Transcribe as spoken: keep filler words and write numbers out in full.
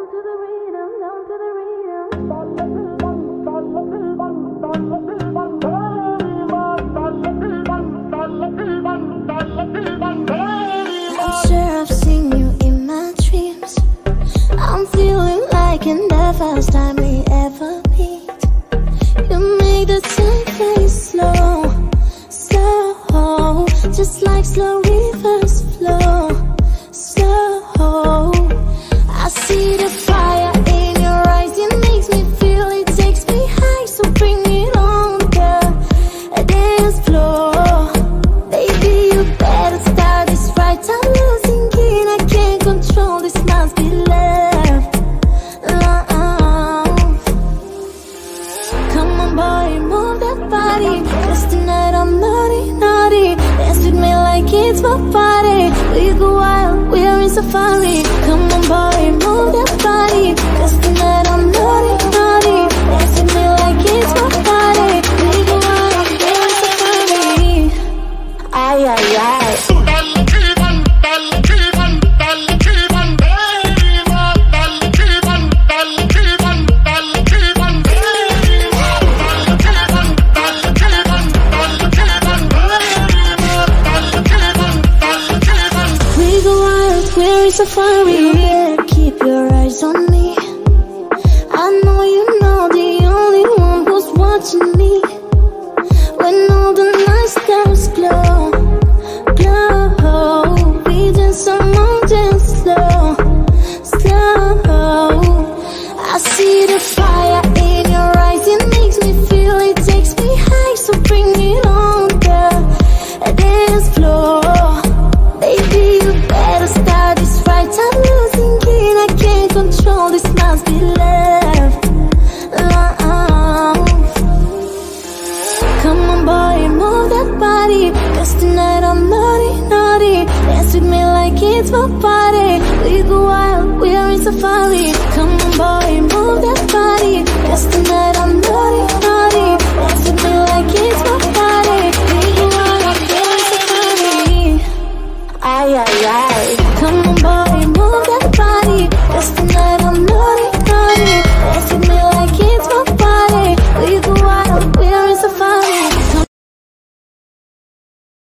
sure I've seen you in my dreams. I'm feeling like in the first time we ever meet. You make the time fly slow, slow, just like slow rivers flow, slow. I see the fire in your eyes, it makes me feel, it takes me high. So bring it on, girl, a dance floor. Baby, you better start this right. I'm losing it, I can't control this, must be love, love. Come on boy, move that body, 'cause tonight I'm naughty, naughty. Dance with me like it's my party. We go wild, we are in safari. Come on boy, move that body, 'cause tonight I'm naughty, naughty. Dance with me like it's my party. We go wild, we are in safari. Ay, ay, ay. Safari, yeah, keep your eyes on me. I know you know the only one who's watching me. When all the night stars glow, glow, we dance among dance slow, slow. I see the fire in your eyes, it makes me feel, it takes me high. So bring it on, girl, a dance floor. Baby, you better start this right. I'm losing it, I can't control this, must be love, love. Come on boy, move that body, 'cause tonight I'm naughty, naughty. Dance with me like it's my party. We go wild, we are in safari.